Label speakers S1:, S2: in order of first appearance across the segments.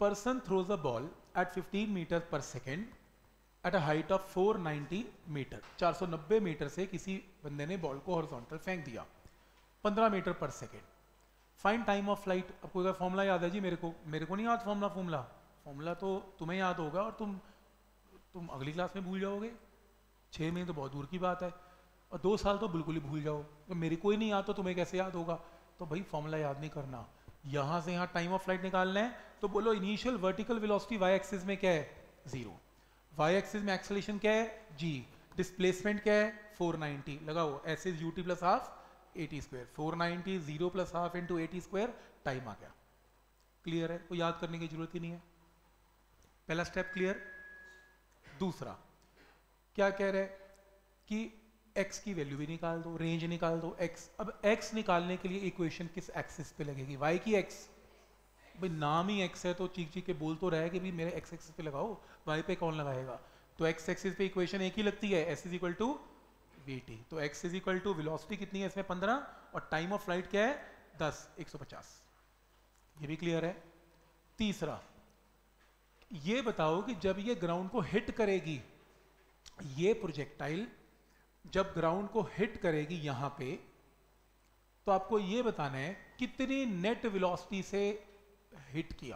S1: person throws a ball at 15 meters per second at a height of 490 metre, 490 metre से किसी बंदे ने ball को हॉरिजॉन्टल फेंक दिया 15 metre per second. Find time of flight. आपको अगर फॉर्मूला याद है जी, मेरे को नहीं याद फॉर्मूला तो तुम्हें याद होगा और तुम अगली क्लास में भूल जाओगे। 6 महीने तो बहुत दूर की बात है, और 2 साल तो बिल्कुल ही भूल जाओ। तो मेरे को ही नहीं याद तो तुम्हें कैसे याद होगा? तो भाई फॉर्मूला याद नहीं करना, यहाँ से यहाँ टाइम ऑफ फ्लाइट निकालना है। तो बोलो initial vertical velocity Y axis में क्या है? 0। वाई एक्सिस में एक्सेलरेशन क्या है? g। डिस्प्लेसमेंट क्या है? 490। लगाओ S is ut plus half at square. 490 0 plus half into at square, time आ गया। क्लियर है? कोई याद करने की जरूरत ही नहीं है। पहला स्टेप क्लियर। दूसरा क्या कह रहे हैं कि x की वैल्यू भी निकाल दो, रेंज निकाल दो x। अब x निकालने के लिए इक्वेशन किस एक्सिस पे लगेगी? y की x। भाई नाम ही x है तो चीख चीख के बोल तो रहा है कि भाई मेरे x एक्सिस पे लगाओ, y पे कौन लगाएगा? तो x एक्सिस पे इक्वेशन एक ही लगती है, s is equal to vt। तो x is equal to velocity कितनी है इसमें? 15, और टाइम ऑफ फ्लाइट क्या है? 10, 150। ये भी क्लियर है। तीसरा ये बताओ कि जब ये ग्राउंड को हिट करेगी, ये प्रोजेक्टाइल जब ग्राउंड को हिट करेगी यहां पे, तो आपको ये बताना है कितनी नेट वेलोसिटी से हिट किया।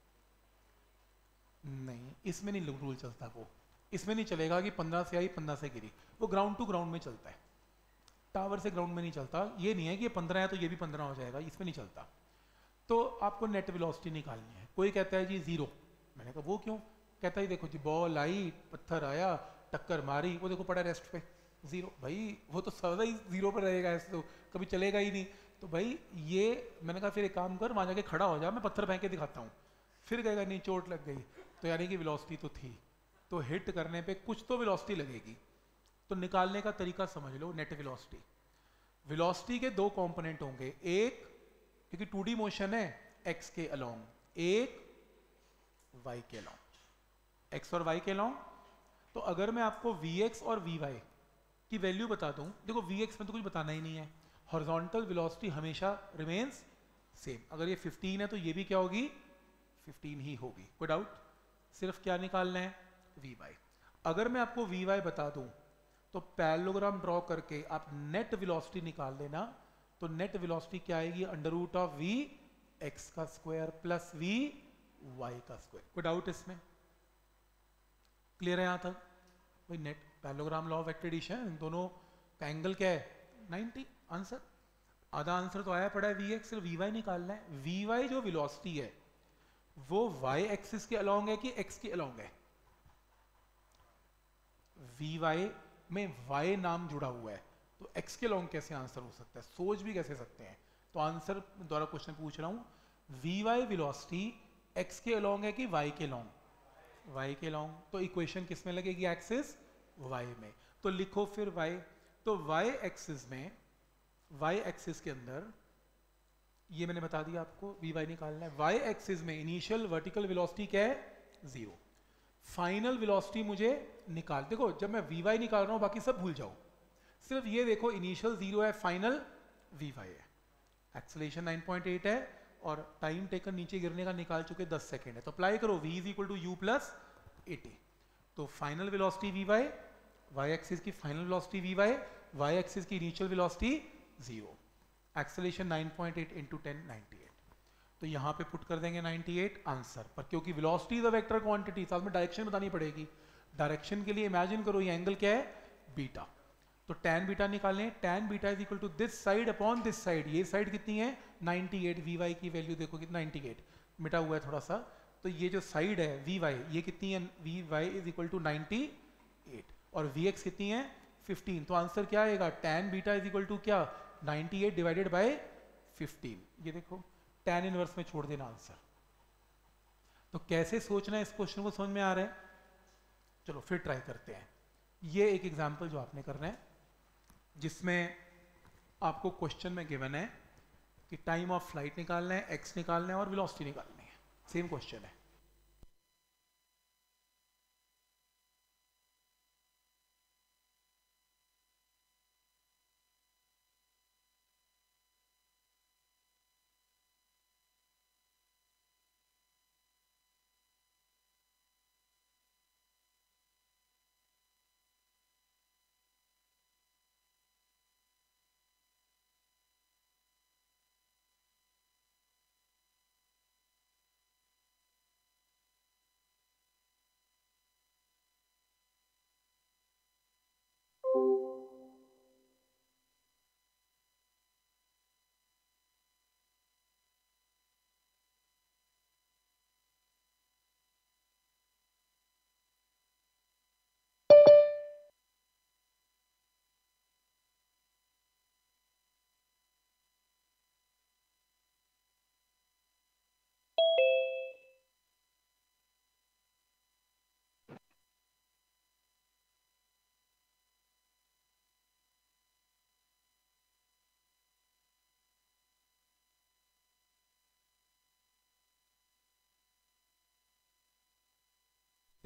S1: नहीं, इसमें नहीं रूल चलता। वो इसमें नहीं चलेगा कि 15 से आई 15 से गिरी। वो ग्राउंड टू ग्राउंड में चलता है, टावर से ग्राउंड में नहीं चलता। ये नहीं है कि ये 15 है तो ये भी 15 हो जाएगा, इसमें नहीं चलता। तो आपको नेट वेलोसिटी निकालनी है। कोई कहता है जी 0। मैंने कहा वो क्यों? कहता है देखो जी बॉल आई, पत्थर आया, टक्कर मारी, वो देखो पड़ा रेस्ट पे, 0। भाई वो तो सदा ही 0 पर रहेगा, ऐसे तो कभी चलेगा ही नहीं। तो भाई ये मैंने कहा फिर एक काम कर, वहां जाके खड़ा हो जा, मैं पत्थर फेंक के दिखाता हूँ। फिर कहेगा नहीं चोट लग गई। तो यानी कि वेलोसिटी तो थी, तो हिट करने पे कुछ तो वेलोसिटी लगेगी। तो निकालने का तरीका समझ लो। नेट वेलोसिटी, वेलोसिटी के 2 कंपोनेंट होंगे। एक, क्योंकि 2D मोशन है, x के अलोंग, एक y के अलोंग, x और y के अलोंग। तो अगर मैं आपको vx और vy की वैल्यू बता दूं, देखो vx में तो कुछ बताना ही नहीं है, हॉरिजॉन्टल वेलोसिटी हमेशा रिमेन्स सेम। अगर ये 15 है तो ये भी क्या होगी? 15 ही होगी। कोई डाउट? सिर्फ क्या निकालना है? vy। अगर मैं आपको vy बता दूं तो पैरेललोग्राम ड्रॉ करके आप नेट वेलोसिटी निकाल लेना। तो नेट वेलोसिटी क्या आएगी? Under root of v x का स्क्वायर प्लस v y का स्क्वायर। कोई डाउट इसमें? क्लियर है यहां तक? भाई net parallelogram, law of vector addition, इन दोनों का एंगल क्या है? 90। आंसर, आधा आंसर तो आया पड़ा है vx। सिर्फ vy निकालना है। vy जो वेलोसिटी है वो y एक्सिस के अलोंग है कि x के अलोंग है? vy में y नाम जुड़ा हुआ है, तो x के अलोंग कैसे आंसर हो सकता है? सोच भी कैसे सकते हैं? तो आंसर द्वारा क्वेश्चन पूछ रहा हूं। vy वेलोसिटी x के अलोंग है कि y के अलोंग? y के अलोंग। तो इक्वेशन किस में लगेगी? एक्सिस y में। तो लिखो फिर y। तो y एक्सिस में, y एक्सिस के अंदर, ये मैंने बता दिया आपको, vy निकालना है। y एक्सिस में इनिशियल वर्टिकल वेलोसिटी क्या है? 0। फाइनल वेलोसिटी मुझे निकाल, देखो जब मैं vy निकाल रहा हूं बाकी सब भूल जाओ, सिर्फ ये देखो इनिशियल 0 है, फाइनल vy है। एक्सेलरेशन 9.8 है और टाइम टेकन नीचे गिरने का निकाल चुके 10 सेकेंड है। तो अप्लाई करो, v is equal to u plus 80। तो final velocity vy, y axis की final velocity vy, y axis की इनिशियल वेलोसिटी 0, एक्सेलरेशन 9.8 इंटू 10, 98। तो यहाँ पे पुट कर देंगे 98 आंसर पर, क्योंकि velocity is a vector quantity, साथ में डायरेक्शन बतानी पड़ेगी। डायरेक्शन के लिए इमेजिन करो ये एंगल क्या है? बीटा। तो tan बीटा निकालें। tan beta is equal to this side upon this side. ये साइड कितनी है? 98। vy की वैल्यू देखो कितना, 98 मिटा हुआ है थोड़ा सा। तो ये जो साइड है vy, ये कितनी है? vy इज इक्वल टू 98 और vx कितनी है? 15। तो आंसर क्या आएगा? tan beta is equal to क्या? 98 डिवाइडेड बाय 15। ये देखो tan इनवर्स में छोड़ देना आंसर। तो कैसे सोचना है इस क्वेश्चन को समझ में आ रहा है? चलो फिर ट्राई करते हैं। ये एक एग्जांपल जो आपने करना है, जिसमें आपको क्वेश्चन में गिवन है कि टाइम ऑफ फ्लाइट निकालना है, एक्स निकालना है और वेलोसिटी निकालनी है। सेम क्वेश्चन है।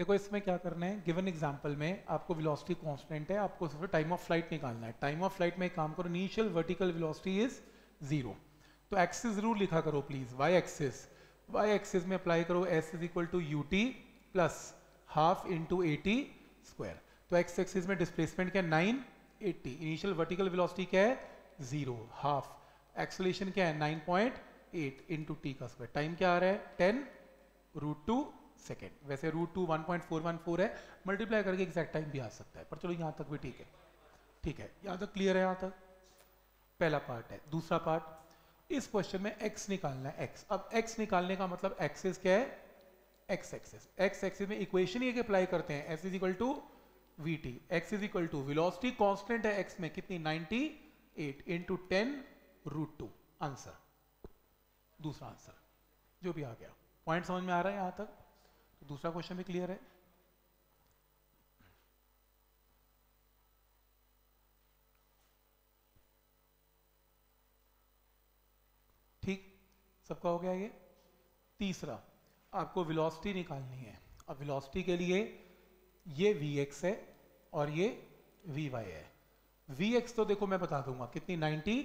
S1: देखो इसमें क्या करना है, गिवन एग्जांपल में आपको वेलोसिटी कांस्टेंट है, आपको सिर्फ टाइम ऑफ फ्लाइट निकालना है। टाइम ऑफ फ्लाइट में एक काम करो, इनिशियल वर्टिकल वेलोसिटी इज 0, तो एक्सिस जरूर लिखा करो please, Y axis. Y axis में अप्लाई करो S is equal to U T plus half into A T square. तो एक्स एक्सिस में डिस्प्लेसमेंट क्या है 980, इनिशियल वर्टिकल वेलोसिटी क्या है 0, हाफ, एक्सेलरेशन क्या है 9.8 इंटू टी का स्क्वायर, टाइम क्या आ रहा है 10√2 सेकेंड। वैसे √2 1.414 है, मल्टीप्लाई करके एग्जैक्ट टाइम भी आ सकता है, पर चलो यहाँ तक भी ठीक है। ठीक है, यहाँ तक क्लियर है, यहाँ तक पहला पार्ट है। दूसरा पार्ट, इस क्वेश्चन में x निकालना है, x। अब x निकालने का मतलब एक्सिस क्या है, x एक्सिस। x एक्सिस में इक्वेशन ये अप्लाई करते हैं, s is equal to V T, X is equal to velocity constant है x में कितनी 98 इंटू 10√2, आंसर, दूसरा आंसर जो भी आ गया। पॉइंट समझ में आ रहा है यहाँ तक? तो दूसरा क्वेश्चन भी क्लियर है। ठीक, सबका हो गया ये। तीसरा, आपको वेलोसिटी निकालनी है। अब वेलोसिटी के लिए ये Vx है और ये Vy है। Vx तो देखो मैं बता दूंगा कितनी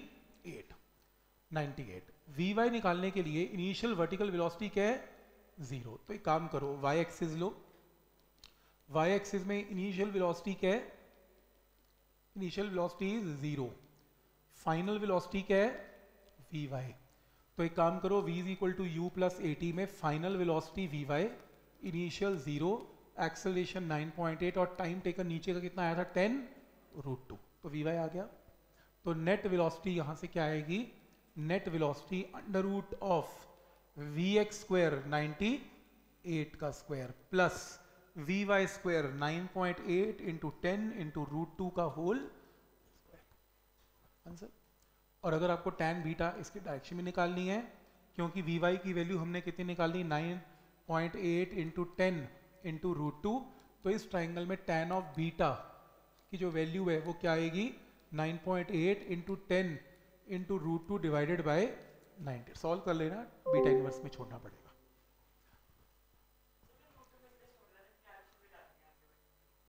S1: 98। Vy निकालने के लिए इनिशियल वर्टिकल वेलोसिटी क्या है 0, तो एक काम करो y एक्सिस लो, y एक्सिस में इनिशियल वेलोसिटी क्या है, initial velocity is 0, final velocity क्या है Vy। तो एक काम करो v is equal to u plus a t में final velocity Vy, initial 0, acceleration 9.8 और टाइम टेकन नीचे का कितना आया था 10√2, तो Vy आ गया। तो नेट वेलोसिटी यहाँ से क्या आएगी, net velocity under root of Vx square 98 का square plus Vy square 9.8 into 10 into √2 का होल स्क्वायर, आंसर। और अगर आपको tan बीटा इसके डायरेक्शन में निकालनी है, क्योंकि Vy की वैल्यू हमने कितनी निकालनी 9.8 इंटू 10 इंटू √2, तो इस ट्राइंगल में tan ऑफ बीटा की जो वैल्यू है वो क्या आएगी 9.8 into 10 into √2 divided by 90। Solve कर लेना, बीटा इनवर्स में छोड़ना पड़ेगा।